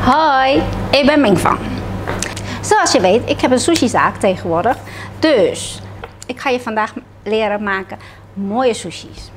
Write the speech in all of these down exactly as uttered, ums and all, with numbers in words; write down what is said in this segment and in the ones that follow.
Hoi, ik ben Mingfang. Zoals je weet, ik heb een sushizaak tegenwoordig. Dus ik ga je vandaag leren maken mooie sushis.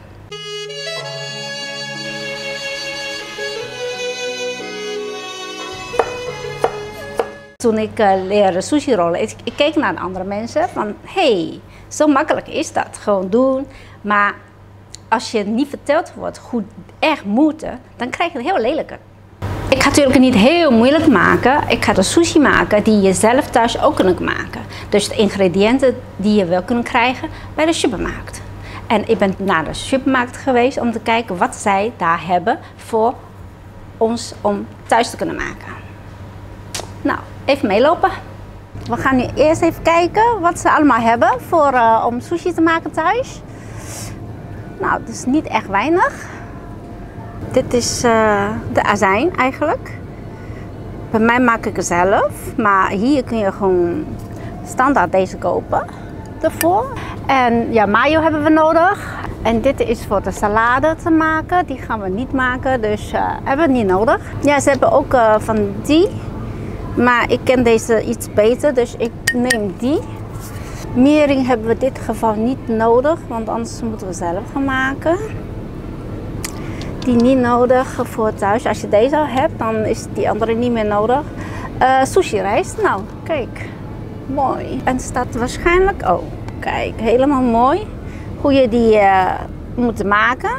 Toen ik uh, leerde sushi rollen, ik, ik keek naar de andere mensen van hey, zo makkelijk is dat, gewoon doen. Maar als je niet verteld wordt hoe echt moeten, dan krijg je het heel lelijker. Ik ga natuurlijk niet heel moeilijk maken. Ik ga de sushi maken die je zelf thuis ook kunt maken. Dus de ingrediënten die je wel kunt krijgen bij de supermarkt. En ik ben naar de supermarkt geweest om te kijken wat zij daar hebben voor ons om thuis te kunnen maken. Nou, even meelopen. We gaan nu eerst even kijken wat ze allemaal hebben voor, uh, om sushi te maken thuis. Nou, het is niet echt weinig. Dit is uh, de azijn eigenlijk. Bij mij maak ik het zelf, maar hier kun je gewoon standaard deze kopen ervoor. En ja, mayo hebben we nodig. En dit is voor de salade te maken. Die gaan we niet maken, dus uh, hebben we niet nodig. Ja, ze hebben ook uh, van die. Maar ik ken deze iets beter, dus ik neem die. Miering hebben we in dit geval niet nodig, want anders moeten we zelf gaan maken. Die niet nodig voor thuis. Als je deze al hebt, dan is die andere niet meer nodig. Uh, sushi rijst, nou kijk, mooi. En staat waarschijnlijk, oh kijk, helemaal mooi. Hoe je die uh, moet maken.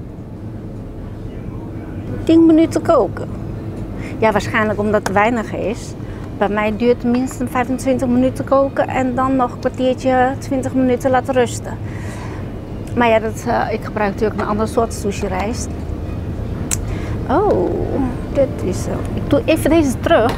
tien minuten koken. Ja, waarschijnlijk omdat het weinig is. Bij mij duurt het minstens vijfentwintig minuten koken en dan nog een kwartiertje, twintig minuten laten rusten. Maar ja, dat, uh, ik gebruik natuurlijk een ander soort sushi rijst. Oh, dit is zo. Ik doe even deze terug.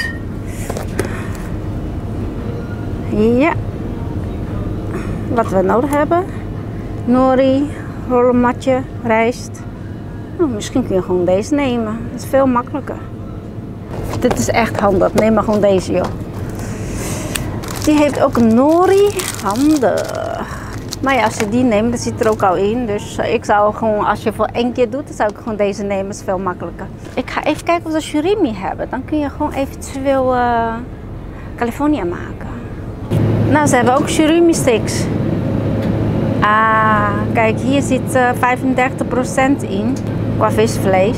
Ja. Wat we nodig hebben. Nori, rollenmatje, rijst. Oh, misschien kun je gewoon deze nemen. Dat is veel makkelijker. Dit is echt handig. Neem maar gewoon deze, joh. Die heeft ook een nori. Handig. Maar ja, als je die neemt, dat zit er ook al in. Dus ik zou gewoon, als je voor één keer doet, dan zou ik gewoon deze nemen. Dat is veel makkelijker. Ik ga even kijken of ze surimi hebben. Dan kun je gewoon eventueel uh, California maken. Nou, ze hebben ook surimi sticks. Ah, kijk, hier zit uh, vijfendertig procent in qua visvlees.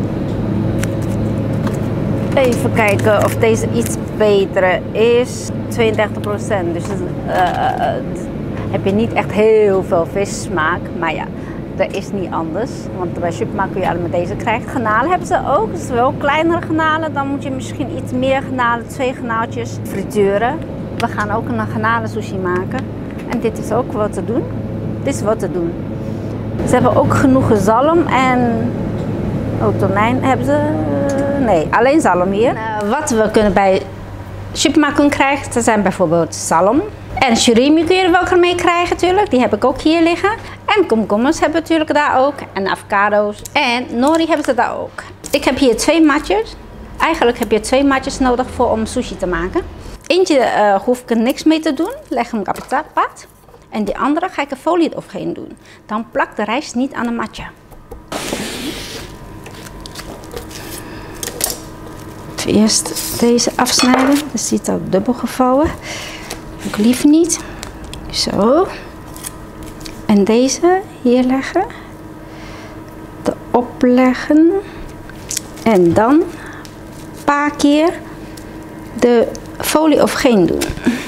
Even kijken of deze iets beter is. tweeëndertig procent. Dus uh, uh, heb je niet echt heel veel vissmaak. Maar ja, dat is niet anders. Want bij supermarkt kun je allemaal deze krijgen. Garnalen hebben ze ook. Dus wel kleinere garnalen. Dan moet je misschien iets meer garnalen, twee garnaaltjes frituren. We gaan ook een garnalen sushi maken. En dit is ook wat te doen. Dit is wat te doen. Ze hebben ook genoeg zalm en oh, tonijn hebben ze. Nee, alleen zalm hier. Uh, wat we kunnen bij supermarkt kunnen krijgen, dat zijn bijvoorbeeld zalm. En surimi kun je er wel mee krijgen natuurlijk, die heb ik ook hier liggen. En komkommers hebben we natuurlijk daar ook. En avocado's. En nori hebben ze daar ook. Ik heb hier twee matjes. Eigenlijk heb je twee matjes nodig voor om sushi te maken. Eentje uh, hoef ik er niks mee te doen, leg hem op het pad. En die andere ga ik een folie overheen doen. Dan plakt de rijst niet aan een matje. Eerst deze afsnijden, dat ziet al dubbel gevouwen. Ik liever niet. Zo. En deze hier leggen. Erop leggen. En dan een paar keer de folie overheen doen.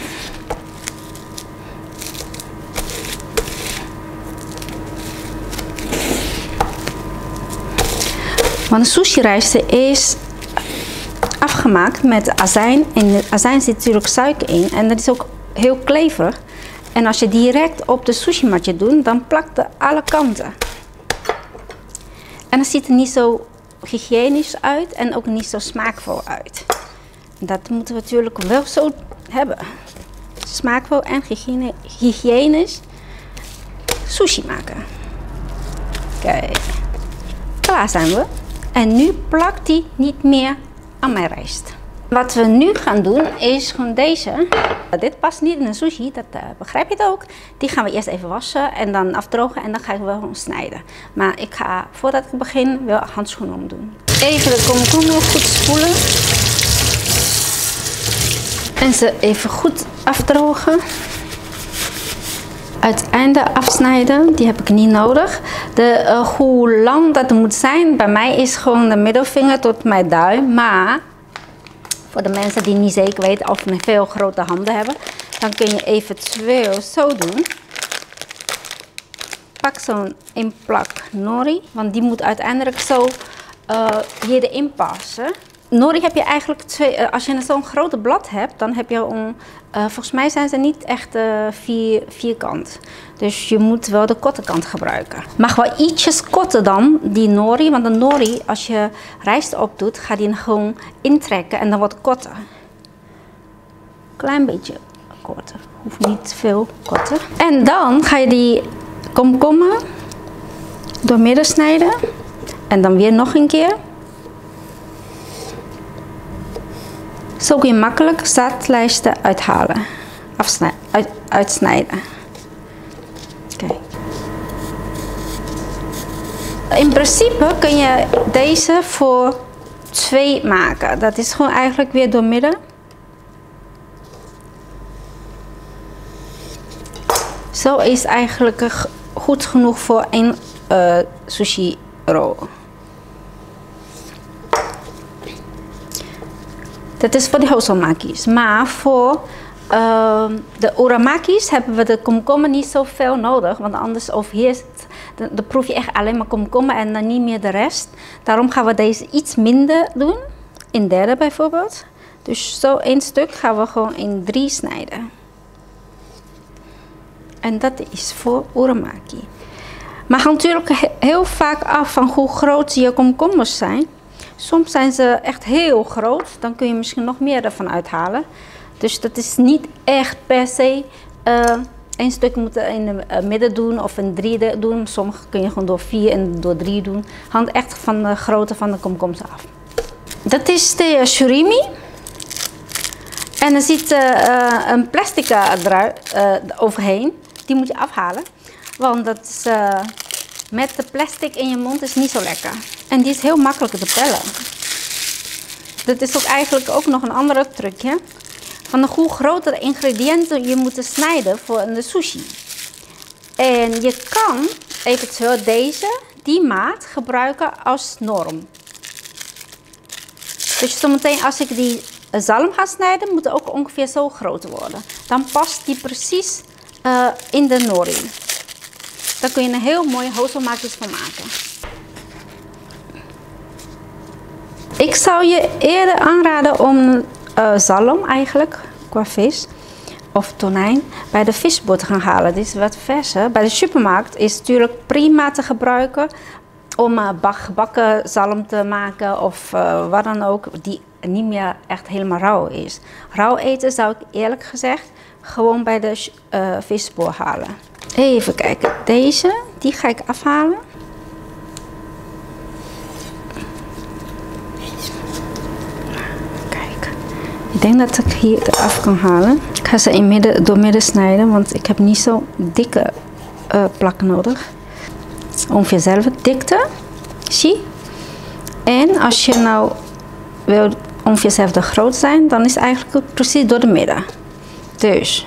Want de sushi rijst is afgemaakt met azijn. En de azijn zit natuurlijk suiker in en dat is ook heel kleverig. En als je direct op de sushi matje doet, dan plakt het alle kanten. En dan ziet het niet zo hygiënisch uit en ook niet zo smaakvol uit. Dat moeten we natuurlijk wel zo hebben. Smaakvol en hygiëne, hygiënisch sushi maken. Kijk, klaar zijn we. En nu plakt die niet meer aan mijn rijst. Wat we nu gaan doen is gewoon deze. Dit past niet in een sushi, dat uh, begrijp je het ook. Die gaan we eerst even wassen en dan afdrogen en dan ga ik wel gewoon snijden. Maar ik ga, voordat ik begin, wel handschoenen omdoen. Even de komkommer goed spoelen. En ze even goed afdrogen. Uiteinde afsnijden, die heb ik niet nodig. De, uh, hoe lang dat moet zijn, bij mij is gewoon de middelvinger tot mijn duim. Maar voor de mensen die niet zeker weten of ze veel grote handen hebben, dan kun je eventueel zo doen. Pak zo'n één plak nori, want die moet uiteindelijk zo uh, hier erin passen. Nori heb je eigenlijk twee, uh, als je zo'n grote blad hebt, dan heb je een, uh, volgens mij zijn ze niet echt uh, vier, vierkant. Dus je moet wel de korte kant gebruiken. Mag wel ietsjes korter dan die nori, want de nori, als je rijst op doet, gaat die gewoon intrekken en dan wordt het korter. Klein beetje korter, hoeft niet veel korter. En dan ga je die komkommer doormidden snijden en dan weer nog een keer. Zo kun je makkelijk zaadlijsten uithalen, afsnijden, uit, uitsnijden. Kijk. In principe kun je deze voor twee maken. Dat is gewoon eigenlijk weer doormidden. Zo is eigenlijk goed genoeg voor één uh, sushi rol. Dat is voor de hosomaki's. Maar voor uh, de uramaki's hebben we de komkommer niet zoveel nodig. Want anders overheerst, dan, dan proef je echt alleen maar komkommer en dan niet meer de rest. Daarom gaan we deze iets minder doen. In derde bijvoorbeeld. Dus zo één stuk gaan we gewoon in drie snijden. En dat is voor uramaki. Maar hangt natuurlijk heel vaak af van hoe groot je komkommers zijn. Soms zijn ze echt heel groot, dan kun je misschien nog meer ervan uithalen. Dus dat is niet echt per se uh, één stuk moeten in het midden doen of in drie doen. Sommige kun je gewoon door vier en door drie doen. Hangt echt van de grootte van de komkommers af. Dat is de surimi. En er zit uh, een plastic eruit, uh, overheen. Die moet je afhalen. Want dat is, uh, met de plastic in je mond is niet zo lekker. En die is heel makkelijk te pellen. Dat is ook eigenlijk ook nog een andere trucje. Van hoe groter de ingrediënten je moet snijden voor de sushi. En je kan eventueel deze, die maat, gebruiken als norm. Dus zometeen als ik die zalm ga snijden, moet het ook ongeveer zo groot worden. Dan past die precies uh, in de nori. Daar kun je een heel mooie hosomaki's van maken. Ik zou je eerder aanraden om uh, zalm eigenlijk, qua vis of tonijn, bij de visboer te gaan halen. Dit is wat verser. Bij de supermarkt is het natuurlijk prima te gebruiken om uh, gebakken zalm te maken of uh, wat dan ook, die niet meer echt helemaal rauw is. Rauw eten zou ik eerlijk gezegd gewoon bij de uh, visboer halen. Even kijken, deze, die ga ik afhalen. Kijk, ik denk dat ik hier eraf kan halen. Ik ga ze in midden, door midden snijden, want ik heb niet zo dikke uh, plak nodig. Ongeveer dezelfde dikte, zie. En als je nou wil ongeveer dezelfde groot zijn, dan is het eigenlijk precies door de midden. Dus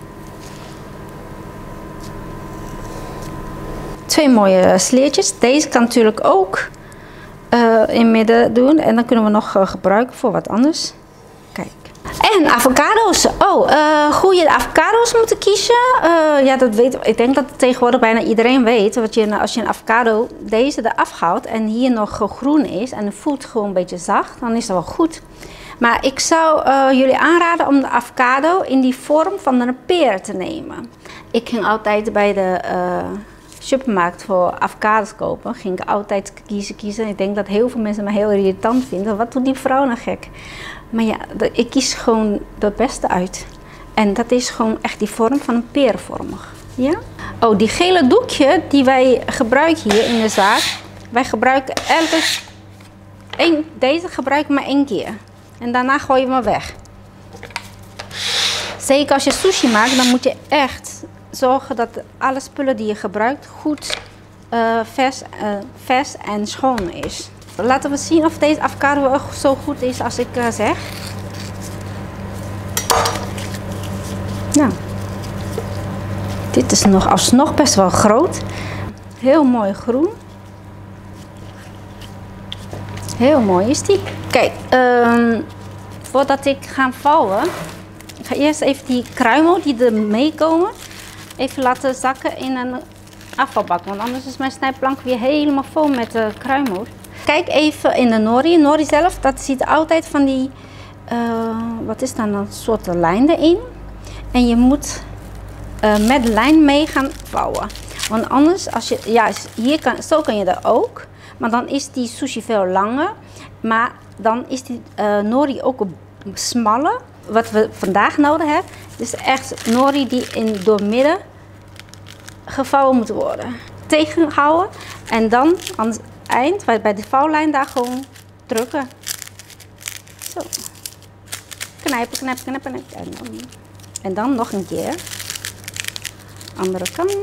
twee mooie sleertjes. Deze kan natuurlijk ook uh, in midden doen. En dan kunnen we nog uh, gebruiken voor wat anders. Kijk. En avocado's. Oh, uh, hoe je de avocado's moet kiezen. Uh, ja, dat weet ik. denk dat tegenwoordig bijna iedereen weet. Want je, als je een avocado deze eraf haalt en hier nog groen is en voelt gewoon een beetje zacht, dan is dat wel goed. Maar ik zou uh, jullie aanraden om de avocado in die vorm van een peer te nemen. Ik ging altijd bij de uh, supermarkt voor avocados kopen. Ging ik altijd kiezen, kiezen. Ik denk dat heel veel mensen me heel irritant vinden. Wat doet die vrouw nou gek? Maar ja, de, ik kies gewoon het beste uit. En dat is gewoon echt die vorm van een peervormig. Ja? Oh, die gele doekje die wij gebruiken hier in de zaak. Wij gebruiken elke... Één, deze gebruik ik maar één keer. En daarna gooi je hem weg. Zeker als je sushi maakt, dan moet je echt zorgen dat alle spullen die je gebruikt goed uh, vers, uh, vers en schoon is. Laten we zien of deze avocado zo goed is als ik uh, zeg. Nou, dit is nog alsnog best wel groot. Heel mooi groen. Heel mooi is die. Kijk, uh, voordat ik ga vouwen, ik ga eerst even die kruimel die er meekomen even laten zakken in een afvalbak. Want anders is mijn snijplank weer helemaal vol met uh, kruimel. Kijk even in de nori. Nori zelf, dat ziet altijd van die, uh, wat is dan een soort lijn erin. En je moet uh, met de lijn mee gaan vouwen. Want anders, als je, ja, hier kan, zo kan je er ook. Maar dan is die sushi veel langer. Maar dan is die uh, nori ook smaller. Wat we vandaag nodig hebben, is echt nori die in doormidden gevouwen moet worden. Tegenhouden en dan aan het eind, bij de vouwlijn, daar gewoon drukken. Zo. Knijpen, knijpen, knijpen. En dan, en dan nog een keer. Andere kant.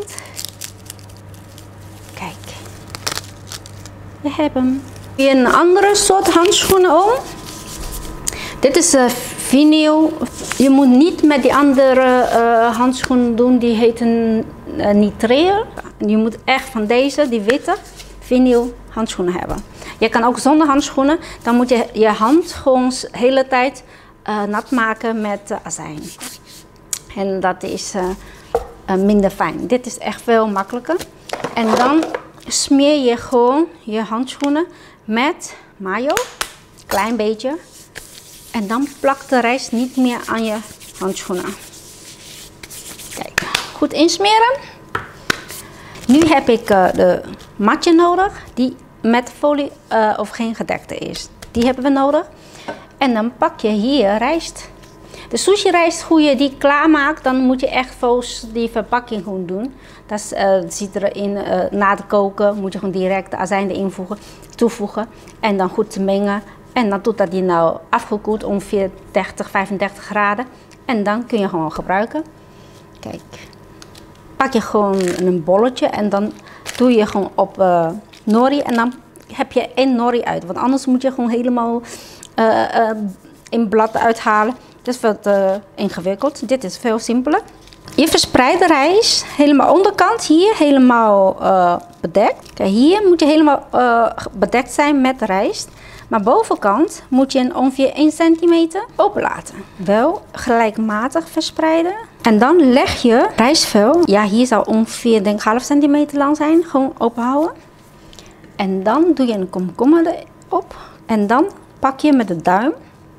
Kijk. We hebben hem. Weer een andere soort handschoenen om. Dit is uh, vinyl. Je moet niet met die andere uh, handschoenen doen, die heten uh, nitreer. Je moet echt van deze, die witte, vinyl handschoenen hebben. Je kan ook zonder handschoenen, dan moet je je hand gewoon de hele tijd uh, nat maken met uh, azijn. En dat is uh, uh, minder fijn. Dit is echt veel makkelijker. En dan smeer je gewoon je handschoenen met mayo, klein beetje. En dan plakt de rijst niet meer aan je handschoenen. Kijk, goed insmeren. Nu heb ik uh, de matje nodig, die met folie uh, of geen gedekte is. Die hebben we nodig. En dan pak je hier rijst. De sushi rijst, hoe je die klaarmaakt, dan moet je echt volgens die verpakking gewoon doen. Dat uh, zit erin, uh, na het koken moet je gewoon direct de azijn erin voegen, toevoegen. En dan goed mengen. En dan doet dat die nou afgekoeld, ongeveer dertig, vijfendertig graden. En dan kun je gewoon gebruiken. Kijk. Pak je gewoon een bolletje en dan doe je gewoon op uh, nori. En dan heb je één nori uit. Want anders moet je gewoon helemaal uh, uh, in blad uithalen. Dat is wat uh, ingewikkeld. Dit is veel simpeler. Je verspreidt de rijst helemaal onderkant hier helemaal uh, bedekt. Kijk, hier moet je helemaal uh, bedekt zijn met rijst. Maar bovenkant moet je een ongeveer één centimeter openlaten. Wel gelijkmatig verspreiden. En dan leg je rijstvel. Ja, hier zou ongeveer denk ik half centimeter lang zijn. Gewoon openhouden. En dan doe je een komkommer erop. En dan pak je met de duim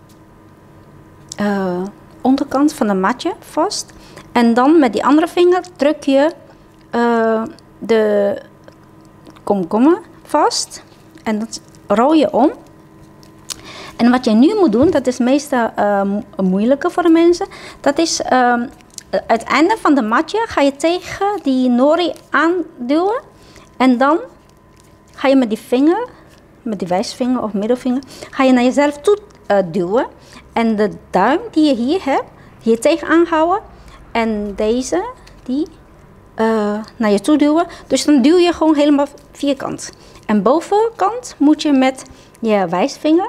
uh, onderkant van de matje vast. En dan met die andere vinger druk je uh, de komkommer vast. En dat rol je om. En wat je nu moet doen, dat is meestal uh, moeilijker voor de mensen. Dat is uh, het einde van de matje ga je tegen die nori aanduwen. En dan ga je met die vinger, met die wijsvinger of middelvinger, ga je naar jezelf toe uh, duwen. En de duim die je hier hebt, hier tegenaan houden. En deze, die uh, naar je toe duwen. Dus dan duw je gewoon helemaal vierkant. En bovenkant moet je met je wijsvinger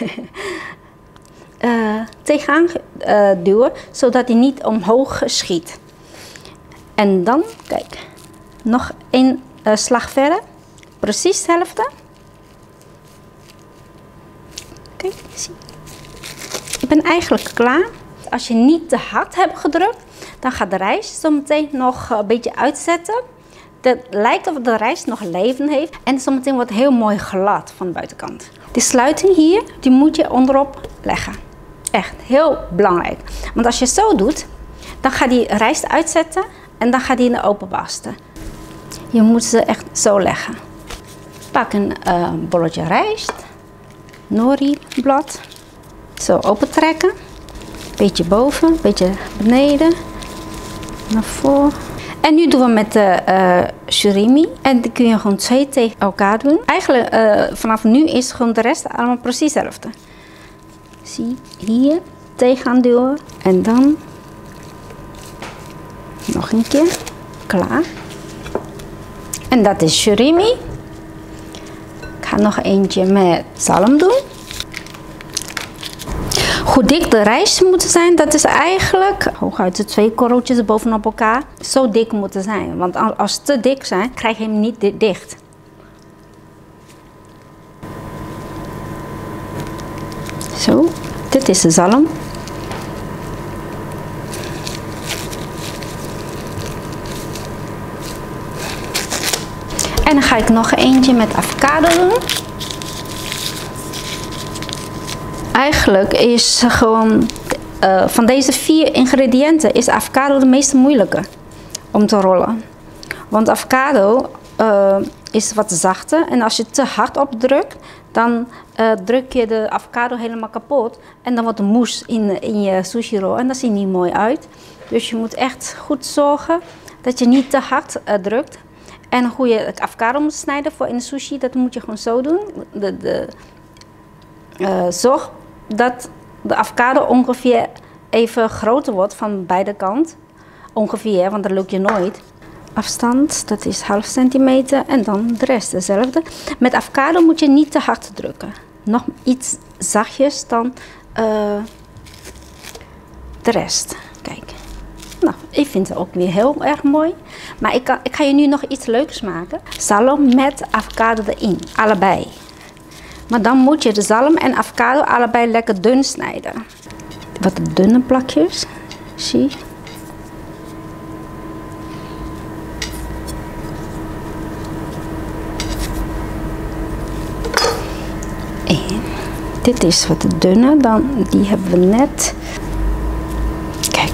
uh, tegenaan uh, duwen, zodat hij niet omhoog schiet. En dan, kijk, nog één uh, slag verder. Precies hetzelfde. Kijk, zie. Ik ben eigenlijk klaar. Als je niet te hard hebt gedrukt, dan gaat de rijst zo meteen nog een beetje uitzetten. Het lijkt of de rijst nog leven heeft. En zometeen wordt het heel mooi glad van de buitenkant. Die sluiting hier, die moet je onderop leggen. Echt heel belangrijk. Want als je zo doet, dan gaat die rijst uitzetten en dan gaat die in de open barsten. Je moet ze echt zo leggen. Pak een uh, bolletje rijst. Nori blad. Zo opentrekken. Beetje boven, beetje beneden. Naar voren. En nu doen we met de uh, surimi. En die kun je gewoon twee tegen elkaar doen. Eigenlijk uh, vanaf nu is gewoon de rest allemaal precies hetzelfde. Zie, hier tegenaan duwen. En dan nog een keer. Klaar. En dat is surimi. Ik ga nog eentje met zalm doen. Hoe dik de rijst moet zijn, dat is eigenlijk hooguit de twee korreltjes bovenop elkaar. Zo dik moeten zijn, want als ze te dik zijn, krijg je hem niet dicht. Zo, dit is de zalm. En dan ga ik nog eentje met avocado doen. Eigenlijk is gewoon uh, van deze vier ingrediënten is avocado de meest moeilijke om te rollen. Want avocado uh, is wat zachter en als je te hard opdrukt, dan uh, druk je de avocado helemaal kapot en dan wordt de mousse in, in je sushi roll en dat ziet niet mooi uit. Dus je moet echt goed zorgen dat je niet te hard uh, drukt. En hoe je de avocado moet snijden voor in de sushi, dat moet je gewoon zo doen. De, de, uh, zorg dat de avocado ongeveer even groter wordt van beide kanten. Ongeveer, want dat lukt je nooit. Afstand, dat is half centimeter en dan de rest dezelfde. Met avocado moet je niet te hard drukken. Nog iets zachtjes dan uh, de rest. Kijk. Nou, ik vind het ook weer heel erg mooi. Maar ik, kan, ik ga je nu nog iets leuks maken. Zalm met avocado erin. Allebei. Maar dan moet je de zalm en avocado allebei lekker dun snijden. Wat dunne plakjes. Zie. En dit is wat dunner. Dan, die hebben we net. Kijk.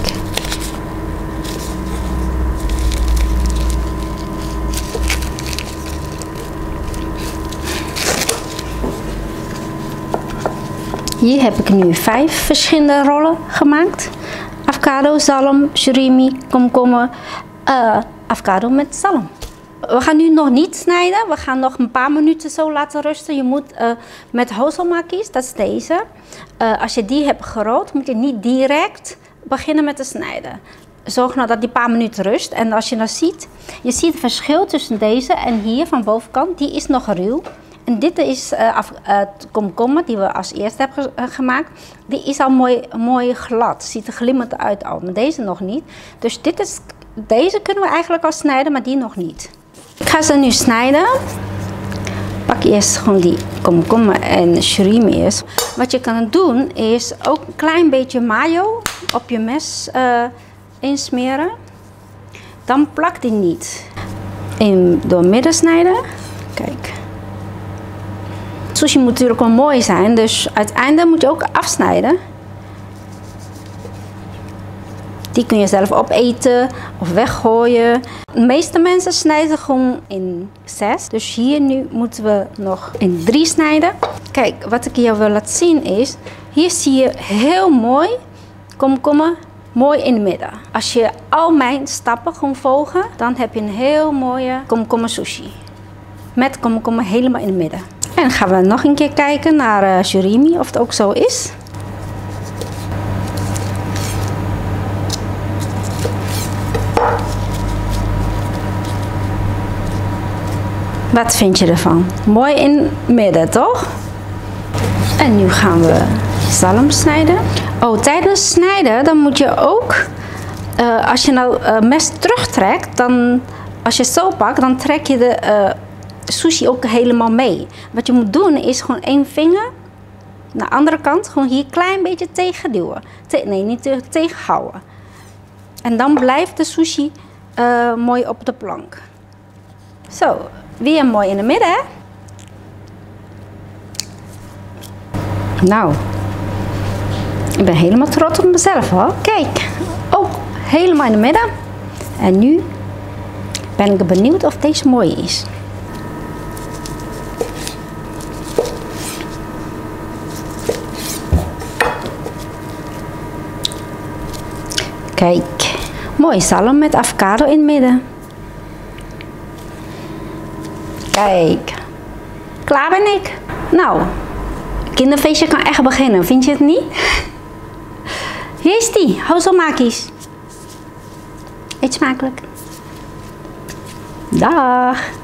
Hier heb ik nu vijf verschillende rollen gemaakt. Avocado, zalm, surimi, komkommer, uh, avocado met zalm. We gaan nu nog niet snijden. We gaan nog een paar minuten zo laten rusten. Je moet uh, met hozomakis, dat is deze. Uh, als je die hebt gerold, moet je niet direct beginnen met te snijden. Zorg nou dat die paar minuten rust. En als je nou ziet, je ziet het verschil tussen deze en hier van bovenkant. Die is nog ruw. En dit is uh, uh, komkommer die we als eerste hebben ge uh, gemaakt. Die is al mooi, mooi glad. Ziet er glimmend uit al, maar deze nog niet. Dus dit is, deze kunnen we eigenlijk al snijden, maar die nog niet. Ik ga ze nu snijden. Pak eerst gewoon die komkommer en surimi eerst. Wat je kan doen is ook een klein beetje mayo op je mes uh, insmeren. Dan plakt die niet. In, door midden snijden. Kijk. Sushi moet natuurlijk wel mooi zijn, dus uiteindelijk moet je ook afsnijden. Die kun je zelf opeten of weggooien. De meeste mensen snijden gewoon in zes. Dus hier nu moeten we nog in drie snijden. Kijk, wat ik je wil laten zien is, hier zie je heel mooi komkommer mooi in het midden. Als je al mijn stappen gewoon volgen, dan heb je een heel mooie komkommer sushi. Met komkommer helemaal in het midden. En dan gaan we nog een keer kijken naar uh, surimi, of het ook zo is. Wat vind je ervan? Mooi in het midden, toch? En nu gaan we zalm snijden. Oh, tijdens snijden dan moet je ook, uh, als je nou uh, mes terugtrekt, dan als je het zo pakt, dan trek je de uh, sushi ook helemaal mee. Wat je moet doen is gewoon één vinger naar de andere kant, gewoon hier een klein beetje tegen duwen. Te nee, niet te tegenhouden. En dan blijft de sushi uh, mooi op de plank. Zo, weer mooi in het midden, hè? Nou, ik ben helemaal trots op mezelf, hoor. Kijk, ook helemaal in het midden. En nu ben ik benieuwd of deze mooi is. Kijk, mooi zalm met avocado in het midden. Kijk, klaar ben ik. Nou, kinderfeestje kan echt beginnen, vind je het niet? Hier is die, hozomakis. Eet smakelijk. Dag.